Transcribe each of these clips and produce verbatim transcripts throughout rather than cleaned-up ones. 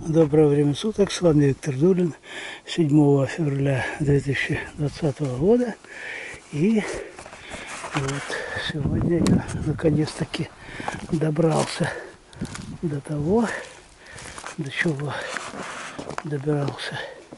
Доброе время суток, с вами Виктор Дулин, седьмого февраля две тысячи двадцатого года. И вот сегодня я наконец-таки добрался до того, до чего добирался,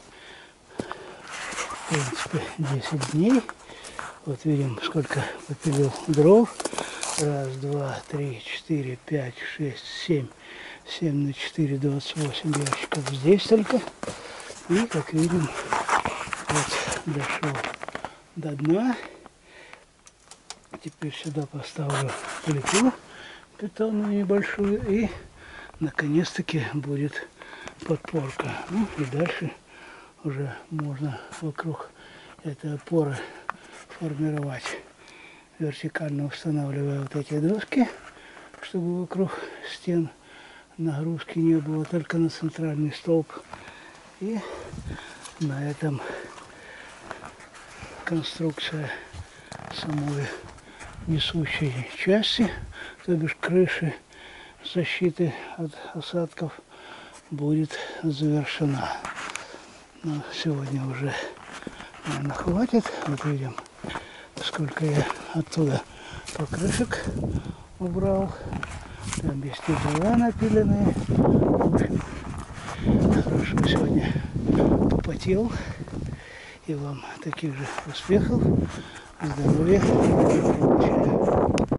в принципе, десять дней. Вот видим, сколько попилил дров. Раз, два, три, четыре, пять, шесть, семь. семь на четыре, двадцать восемь ящиков здесь только. И, как видим, вот дошел до дна. Теперь сюда поставлю плиту бетонную небольшую. И, наконец-таки, будет подпорка. Ну, и дальше уже можно вокруг этой опоры формировать. Вертикально устанавливая вот эти доски, чтобы вокруг стен нагрузки не было, только на центральный столб. И на этом конструкция самой несущей части, то бишь крыши защиты от осадков, будет завершена. Но сегодня уже, наверное, хватит. Вот видим, сколько я оттуда покрышек убрал. Там есть и дрова напиленные. В общем, хорошо сегодня попотел. И вам таких же успехов, здоровья и прочее.